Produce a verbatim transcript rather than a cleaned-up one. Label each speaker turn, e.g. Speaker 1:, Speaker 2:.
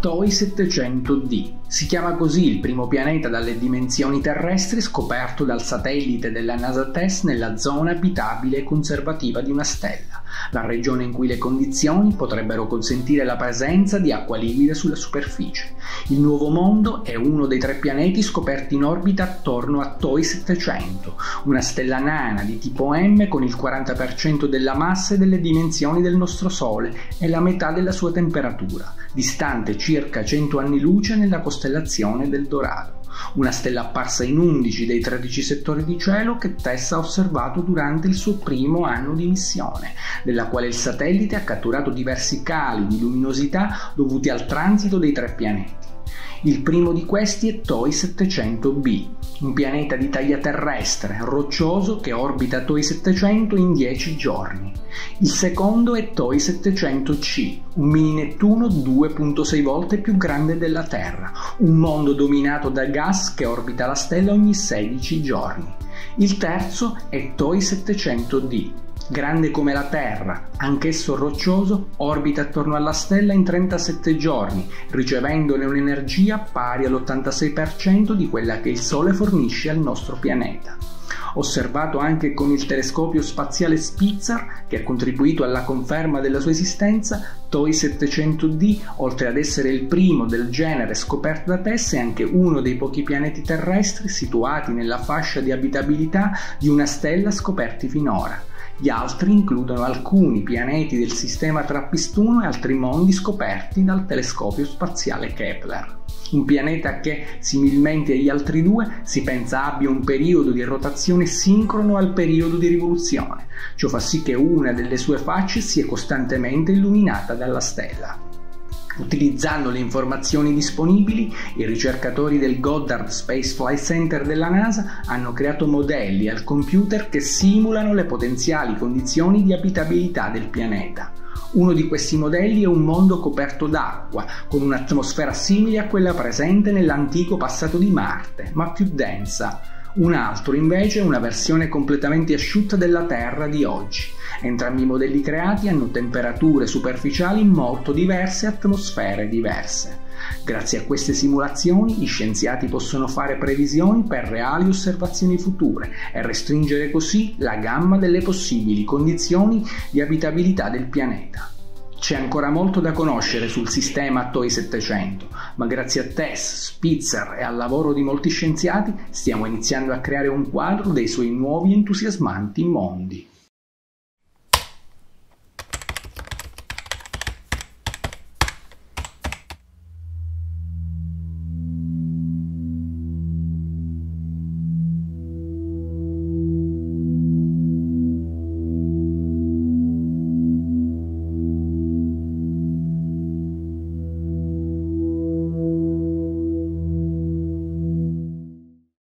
Speaker 1: TOI settecento D. Si chiama così il primo pianeta dalle dimensioni terrestri scoperto dal satellite della NASA TESS nella zona abitabile e conservativa di una stella, la regione in cui le condizioni potrebbero consentire la presenza di acqua liquida sulla superficie. Il nuovo mondo è uno dei tre pianeti scoperti in orbita attorno a TOI settecento, una stella nana di tipo M con il quaranta per cento della massa e delle dimensioni del nostro Sole e la metà della sua temperatura, distante circa cento anni luce nella costellazione del Dorado, una stella apparsa in undici dei tredici settori di cielo che TESS ha osservato durante il suo primo anno di missione, della quale il satellite ha catturato diversi cali di luminosità dovuti al transito dei tre pianeti. Il primo di questi è TOI settecento B, un pianeta di taglia terrestre, roccioso, che orbita TOI settecento in dieci giorni. Il secondo è TOI settecento C, un mini Nettuno due virgola sei volte più grande della Terra, un mondo dominato da gas che orbita la stella ogni sedici giorni. Il terzo è TOI settecento D, grande come la Terra, anch'esso roccioso, orbita attorno alla stella in trentasette giorni, ricevendone un'energia pari all'ottantasei per cento di quella che il Sole fornisce al nostro pianeta. Osservato anche con il telescopio spaziale Spitzer, che ha contribuito alla conferma della sua esistenza, TOI settecento D, oltre ad essere il primo del genere scoperto da TESS, è anche uno dei pochi pianeti terrestri situati nella fascia di abitabilità di una stella scoperti finora. Gli altri includono alcuni pianeti del sistema Trappist-uno e altri mondi scoperti dal telescopio spaziale Kepler. Un pianeta che, similmente agli altri due, si pensa abbia un periodo di rotazione sincrono al periodo di rivoluzione. Ciò fa sì che una delle sue facce sia costantemente illuminata dalla stella. Utilizzando le informazioni disponibili, i ricercatori del Goddard Space Flight Center della NASA hanno creato modelli al computer che simulano le potenziali condizioni di abitabilità del pianeta. Uno di questi modelli è un mondo coperto d'acqua, con un'atmosfera simile a quella presente nell'antico passato di Marte, ma più densa. Un altro invece è una versione completamente asciutta della Terra di oggi. Entrambi i modelli creati hanno temperature superficiali molto diverse e atmosfere diverse. Grazie a queste simulazioni gli scienziati possono fare previsioni per reali osservazioni future e restringere così la gamma delle possibili condizioni di abitabilità del pianeta. C'è ancora molto da conoscere sul sistema TOI settecento, ma grazie a TESS, Spitzer e al lavoro di molti scienziati stiamo iniziando a creare un quadro dei suoi nuovi entusiasmanti mondi.